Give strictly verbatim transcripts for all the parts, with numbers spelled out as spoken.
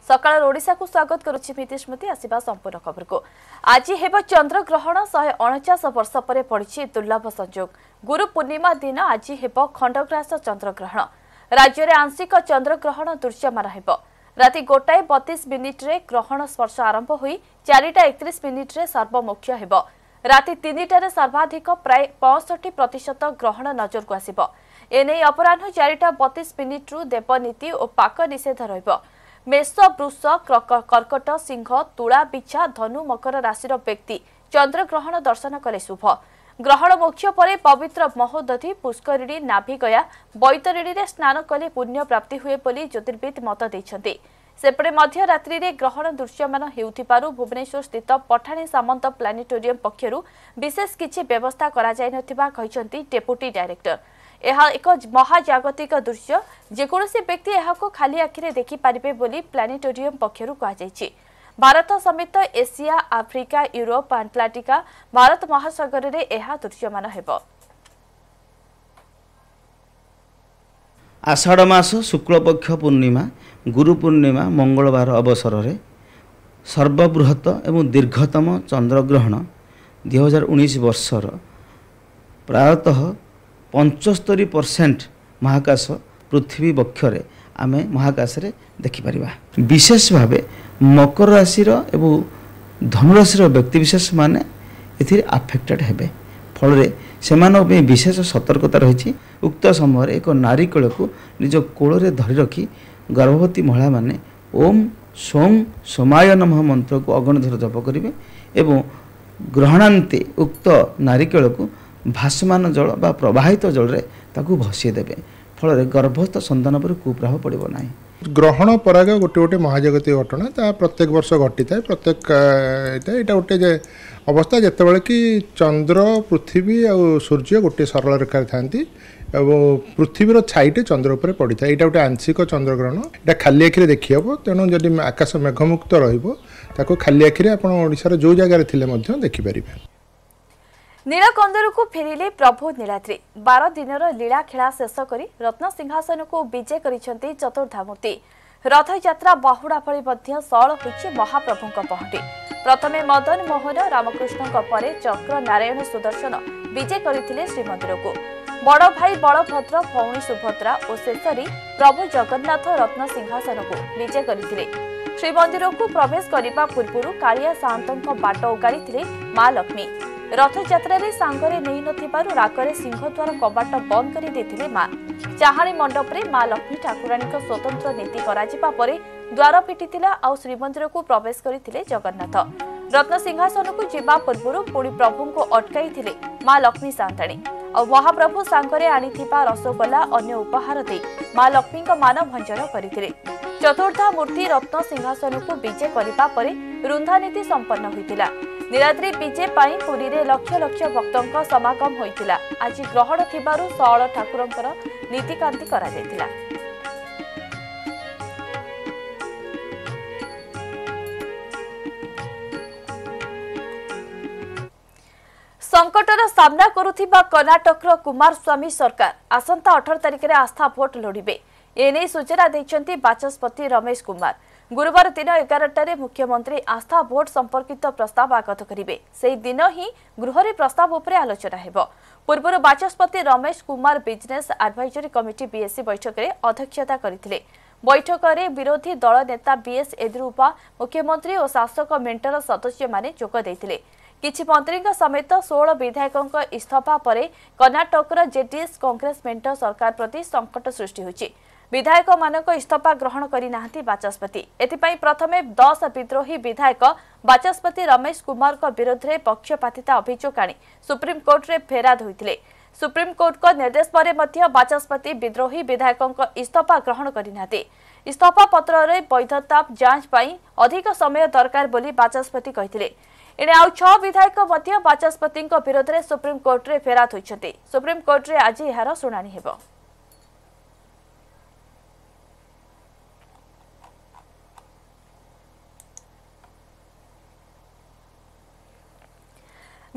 सकाळ ओडिशा को स्वागत करुछि मिति स्मृति आसीबा संपूर्ण खबर को। आज हेब चंद्र ग्रहण एक सौ उनचास वर्ष पर पड़छि दुर्लभ संयोग। गुरु पूर्णिमा दिन आज हेब खंडग्रास चंद्र ग्रहण। राज्य में आंशिक चंद्र ग्रहण दृश्यमान हेब। राति गोटाए बतीस मिनिट रे ग्रहण स्पर्श आरंभ होई चारिटा एकतीस मिनिट रे सर्वमुख्य हेब। राति तीनिटारे सर्वाधिक प्राय पैंसठ प्रतिशत ग्रहण नजर को आसिब। एने अपराह्न चारिटा बतीस मिनिट रु देवनीति और पाक निषेध रहिब। मेष वृष कर्कट सिंह तुला बिछा धनु मकर राशि व्यक्ति चंद्र ग्रहण दर्शन कले शुभ। ग्रहण मुख्य पर पवित्र महोदधि पुष्करिणी नाभि गया बैतरणी रे स्नान कले पुण्य प्राप्ति हुए बोली ज्योतिर्विद मत देइछन्ति। सेपटे मध्य रात्रि रे ग्रहण दृश्यमान हेउथिपारु भुवनेश्वर स्थित पठाणी सामंत प्लानेटोरियम पक्षरु विशेष किछि व्यवस्था करा जाय नथिबा कहिसन्ति डेप्यूटी डायरेक्टर। यह एक महाजागतिक दृश्य जेकोसी व्यक्ति यहाको खाली आखिरे देखि पारिबे बोली प्लानेटोरियम पक्षरु कहा जायछि। भारत समेत Asia Africa Europe Antarctica Bharat Mahasagar रे यह दृश्यमान हेबो। आषाढ़ मास शुक्ल पक्ष पूर्णिमा गुरु पूर्णिमा मंगलवार अवसर में सर्वबृहत एवं दीर्घतम चंद्रग्रहण दुई हजार उन्नीस वर्षर प्रायतः पंचस्तरी परसेंट महाकाश पृथ्वी बक्षरे आमे महाकाश रे देखिपर। विशेष भावे मकर राशि एवं धनुराशि व्यक्तिविशेष माने एथिरे आफेक्टेड हेबे। फल से विशेष सतर्कता रही। उक्त समय एक नारिकेल को निज कोल धरी रखी गर्भवती महिला माने ओम सोम सोमाय नमः मंत्र को अगणधर जप करेंगे एवं ग्रहणांते उक्त नारिकेल को भासमान जल बा प्रवाहित जल रे ताकू भसी देबे। फल गर्भस्थ संतान पर कुप्रभाव पड़ो ना। ग्रहण पराग गोटे गोटे महाजागतिक घटना ता प्रत्येक वर्ष घटी था। प्रत्येक यहाँ गोटे जे अवस्था जितेबाला कि चंद्र पृथ्वी और सूर्य गोटे सरल रेखा था पृथ्वीर छाईटे चंद्र उपर पड़ी था। यहाँ गोटे आंशिक चंद्रग्रहण यहाँ खाली आखिरे देखी हे। तेणु जदि आकाश मेघमुक्त रही खाली आखिरे आप ओडिशार जो जगार थे देखिपारे। नीलकंदर को फेरिले प्रभु नीलाद्री। बार दिनर लीला खेला शेष करी रत्न सिंहासन को विजय करिसेंती चतुर्धामूर्ति। रथ यात्रा बाहुड़ा भली मध्य सळ होइछि महाप्रभुंक पहंडी। प्रथमे मदन मोहन रामकृष्णक परे चक्र नारायण सुदर्शन विजय करथिले श्रीमंदिर को। बड़ भाई बलभद्र भौणी सुभद्रा और शेषरी प्रभु जगन्नाथ रत्न सिंहासन को विजय करथिले। श्रीमंदिर को प्रवेश करने पूर्व कालिया साहंतों बाट उगाड़ी मां लक्ष्मी। रथ यात्रा सांगरे नहीं नथिबारु रागरे सिंहद्वार कबाट बंद कर देथिले मां। चाहाणी मंडप रे मां लक्ष्मी ठाकुराणी को स्वतंत्र नीति कराजिबा परे द्वार पिटिथिला आ श्रीमंदिर को प्रवेश करथिले जगन्नाथ। रत्न सिंहासन को जिबा पूर्व पुणी प्रभु को अटकाई मां लक्ष्मी सांताणी और महाप्रभु सांगरे आनिथिबा रसगोला अन्य उपहार दे मां लक्ष्मी को मान भंजन करथिले। चतुर्था मूर्ति रत्न सिंहासन को विजय करबा परे रुंधा नीति संपन्न होइतिला। नीलाद्री विजय पाई पुरी रे लक्ष लक्ष भक्तों समागम होइतिला। आज ग्रहण थिबारु सळ ठाकुरंकर नीतिकांति करा जायतिला। संकटर सामना करुथिबा कर्नाटकर कुमारस्वामी सरकार आसंता अठारह तारिख रे आस्था भोट लोडिबे। एने सूचना दैछन्ति बाचस्पति रमेश कुमार। गुरुवार दिन एगारटारे मुख्यमंत्री आस्था भोट संपर्कित प्रस्ताव आगत करिवे। सेही दिन ही गृह रे प्रस्ताव उपरे आलोचना हेबो। पूर्व बाचस्पति Ramesh Kumar business advisory committee BSC बैठक रे अध्यक्षता करथिले। बैठक रे विरोधी दल नेता बीएस येदियुरप्पा मुख्यमंत्री और शासक मेंटर सदस्य माने जोग दैथिले। किछि मंत्री समेत सोलह विधायकों इस्तीफा पर कर्नाटकर जेडीएस कांग्रेस मेंट सरकार प्रति संकट सृष्टि होइछि। विधायक मानक इस्तीफा ग्रहण करि नाहंती बाचस्पति। एथिपाई प्रथमे दस विद्रोही विधायक बाचस्पति रमेश कुमार को विरोध में पक्षपातिता अभियोग आनी सुप्रीम कोर्ट रे फेराद होइतिले। सुप्रीम कोर्ट को निर्देश पर मध्य बाचस्पति विद्रोही विधायकों इस्तीफा ग्रहण करि नाहंती। इस्तीफा पत्र रे वैधता जांच पाई अधिक समय दरकार बोली बाचस्पति कहिथिले। एने आउ छह विधायक मध्य बाचस्पति विरोध में सुप्रीम कोर्ट रे फेराद होइछन्ति। सुप्रीम कोर्ट रे आज एहार सुनानी हेबो।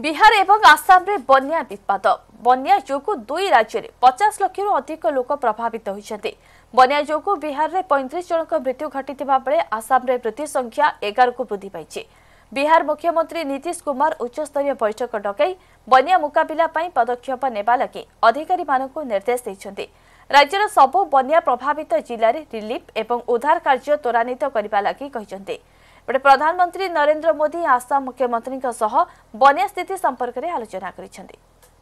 बिहार एवं आसाम रे बन्या विपद बन्या जोगु दुई राज्य रे पचास लाख रु अधिक लोक प्रभावित होइछन्ते। बन्या जोगु बिहार रे पैंतीस जनक मृत्यु घटिथिबा बेले आसाम रे मृत्यु संख्या एगार को वृद्धि पाइछि। बिहार मुख्यमंत्री नीतीश कुमार उच्चस्तरीय बैठक डकाई बन्या मुकाबिला पई पदक्षेप नेबा लागि अधिकारी मानकु निर्देश दैछन्ते। राज्यर सबु बन्या प्रभावित जिल्ला रे रिलीफ एवं उद्धार कार्य त्वरान्वित करिबा लागि कहिछन्ते। प्रधानमंत्री नरेंद्र मोदी आसाम मुख्यमंत्री सह बन्या स्थिति संपर्क में आलोचना करिसेंति।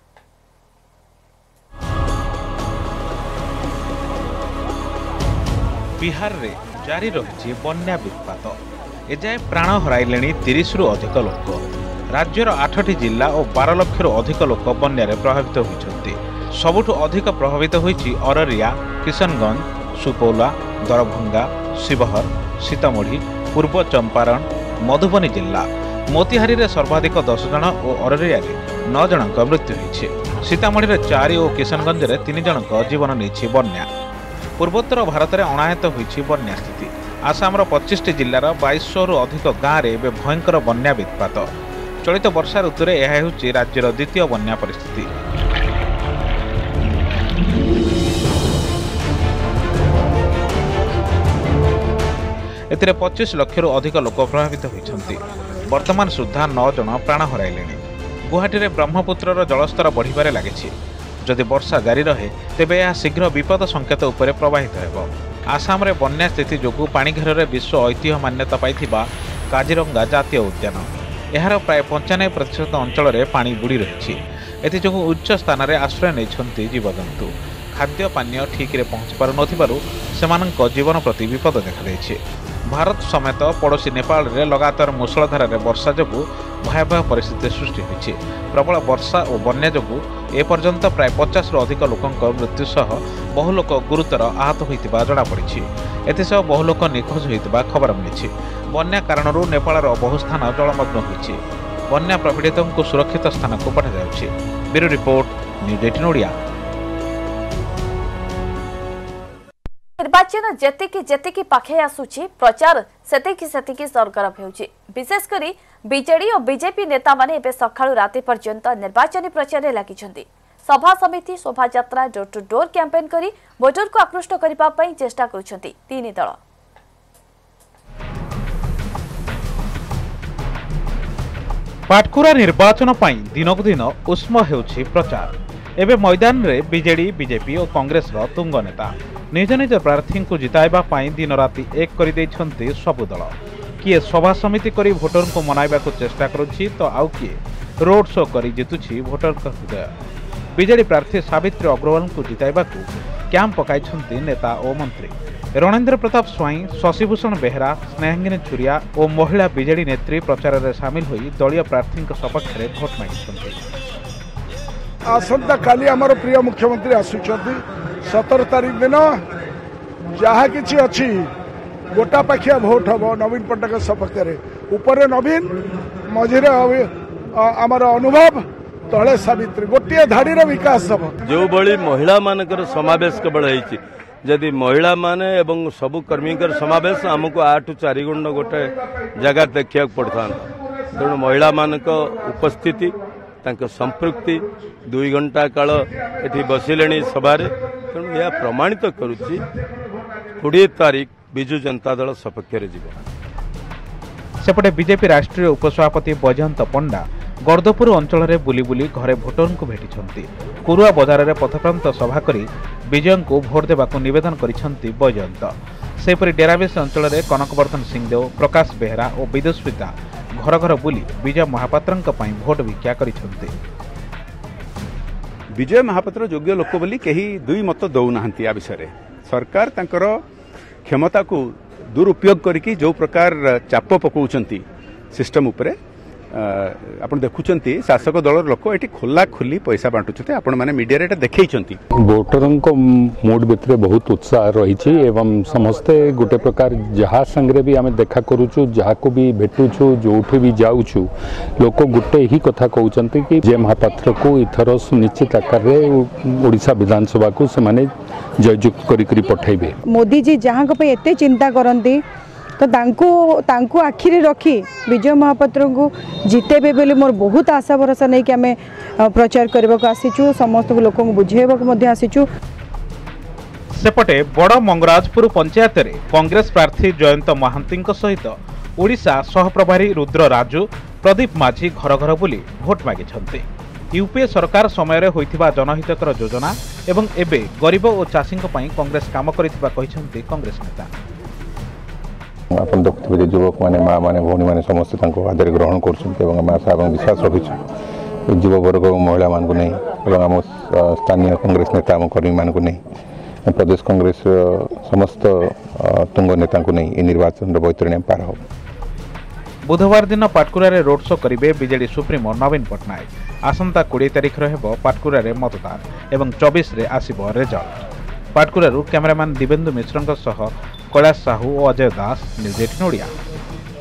बिहार रे जारी रही बन्या वित्पात एजाए प्राण हराइले तीस रु अधिक लोक। राज्यर आठटी जिला और बार लाख रु अधिक लोक बन्या प्रभावित होती। सबुठु अधिक प्रभावित होइछि अररिया, किशनगंज, सुपौला, दरभंगा, शिवहर, सीतामढ़ी, पूर्व चंपारण, मधुबनी जिला। मोतिहारी रे सर्वाधिक दस जन और अररिया रे नौ जनक मृत्यु होइछि। सीतामढ़ी रे चार और किशनगंज रे तीन जनक जीवन नेछि बन्या। पूर्वोत्तर भारत में अणायत होइछि बन्या स्थिति। आसाम रो पच्चीस टी जिल्लार बाईस रु अधिक गाँव में एवं भयंकर बन्या वित्पात। चलित वर्षा ऋतु में यह होइछि राज्यर द्वितीय बन्या परिस्थिति। एथिरे पच्चीस लाख रु अधिक लोक प्रभावित होइछन्ति। वर्तमान सुधा नौ जन प्राण हराइले। गुवाहाटी में ब्रह्मपुत्रर जलस्तर बढ़िबारे लागिछि। जदि वर्षा जारी रहे तेबे यह शीघ्र विपद संकेत उपरे प्रवाहित हेबो। आसाम रे बन्या स्थिति जोगु पाणीघेर रे विश्व ऐतिह्य मान्यता पाइथिबा काजीरंगा जातीय उद्यान एहार प्राय पंचानबे प्रतिशत अंचल में पानी बुड़ी रही। एथिजोगु उच्च स्थान में आश्रय नेइछन्ति जीवजंतु। खाद्य पानीय ठीक रे पहुँच पारु नथिबारु सेमानंक जीवन प्रति विपद देखा देइछि। भारत समेत पड़ोशी नेपाल रे लगातार मूसलधार वर्षा जोगु भयावह परिस्थिति सृष्टि होइछि। प्रबल वर्षा और बन्या जोगु एपर्यंत प्राय पचास रु अधिक लोकंक मृत्यु सह बहु लोक गुरुतर आहत होइतिबा जणा पड़िछि। एथिसह बहु लोक निखोज होइतिबा खबर मिलिछि। बन्या कारणरू नेपालर बहु स्थान जलमग्न होइछि। बन्या प्रपीड़ितों सुरक्षित स्थान को पठा जाउछि। ब्यूरो रिपोर्ट, न्यूज अठारह ओडिया। निर्वाचन जेतिकी जेतिकी पाखे आसुछि प्रचार सेतिकी सेतिकी सरगरम हेउछि। विशेषकर बीजेडी और बीजेपी नेता माने एबे सकाळु राति पर्यंत निर्वाचनी प्रचार में लागिछन्ति। सभा समिति, शोभा यात्रा, डोर टू डोर कैंपेन करी वोटर को आकृष्ट करिबा पई चेष्टा करुछन्ति तीन दल। पाटकुरा निर्वाचन पई दिनकु दिन उष्म हेउछि प्रचार। एबे मैदान रे बीजेडी, बीजेपी और कांग्रेस रो तुंग नेता निज निज प्रार्थी को जिताइबा पाई दिन राति एक कर देइछन्ति सबु दल। किए सभा समिति करी भोटर को मनाइबा को चेष्टा करुछि तो आउ किए रोड शो करी जितुछि भोटर का हृदय। बीजेडी प्रार्थी सावित्री अग्रवाल को जिताइबा को कैंप पकाइछन्ति नेता और मंत्री। रणेन्द्र प्रताप स्वाई, शशिभूषण बेहरा, स्नेहांगिनी छुरिया और महिला बीजेडी नेत्री प्रचार में सामिल होई दलीय प्रार्थी सपक्ष में भोट मांगी। आसंता काली आमर प्रिय मुख्यमंत्री आसुचंती सतर तारीख दिन जहा किछि अछि गोटा पाखिया भोट हम नवीन पट्टनायक सपक्ष ऊपर नवीन मझिरे आमर अनुभव तले सावित्री गोटे धाड़ी विकास हम जो बड़ी महिला मानकर समावेश केवल होइछि। जदि महिला माने एवं सबु कर्मी समावेश आमको आठ चारि गुण गोटे जगह देखा पड़ता। तेणु महिला मानक उपस्थिति तांको संपृक्ति दुई घंटा काल एठी बसिले सभारे। तेणु यह प्रमाणित करुच्ची कोड़े तारीख विजु जनता दल सपक्ष सेपटे बीजेपी राष्ट्रीय उपसभापति बैजयंत पंडा गर्दपुर अंचल में बुली बुली घरे भोटर को भेटी कुरुआ बजार में पथप्रांत सभा करी विजय को भोट देवाक निवेदन करिसेंति बैजयंत। सेपरि डेराबेस अंचल में कनकवर्धन सिंहदेव, प्रकाश बेहरा और विदुस्मिता घर घर बुली विजय महापात्र भोट भिक्षा करिसेंति। विजय महापात्र योग्य लोक बोली कहीं दुई मत दौना आ विषय सरकार तांकर क्षमता को दुरुपयोग करके जो प्रकार चाप पकाउछंती सिस्टम उपरे आपण देखुचंती शासक दल लोक एटी खोला खोली पैसा बांटुचते आपण माने मीडिया रे देखैचंती। वोटरन को मूड भितर बहुत उत्साह रही एवं समस्ते गोटे प्रकार जहाँ संगे भी आम देखा करूचु जहाँ को भी भेटुचु जो भी जाऊचु लोक गोटे ही कथा कहते कि जे महापात्र को इथर सुनिश्चित आकार ओडिशा विधानसभा को से माने जययुक्त करी पठेबे। मोदी जी जहाँ को एते चिंता करती तो तांकु तांकु आखिरी रखी विजय महापात्र को जितेबे बोली मोर बहुत आशा भरोसा नहीं कि आम प्रचार करने को आसीचु समस्त लोक को बुझेबा आसीचु। सेपटे बड़ मंगराजपुर पंचायत रे कांग्रेस प्रार्थी जयंत महांती सहित ओडिशा सहप्रभारी रुद्र राजू प्रदीप माझी घर घर बुली भोट मागिछन्ते। यूपीए सरकार समय होइथिबा जनहितकर योजना एवं एबे गरीब और चाषी कांग्रेस काम करिथिबा कहिसन्ते कांग्रेस नेता। अपन देखुथिबे युवक माने माँ माने भौणी माने समस्त आदर ग्रहण करछन्ते एवं आशा एवं विश्वास रखिछु युव वर्ग और महिला मान को नहीं एवं आम स्थानीय कांग्रेस नेता आम कर्मी मान को नहीं प्रदेश कांग्रेस समस्त तुंग नेता को नहीं निर्वाचन बैतरणी पार हो। बुधवार दिन पाटकुरा रे रोड शो करिवे बीजेडी सुप्रीमो नवीन पट्टनायक। आसंता बीस तारिख हेबो पाटकुरा रे मतदान एवं चौबीस रे आसीबो रिजल्ट। पाटकुरा कैमरामैन दिवेन्दु मिश्र कैलाश साहू और अजय दास न्यूज एटीन ओडिया।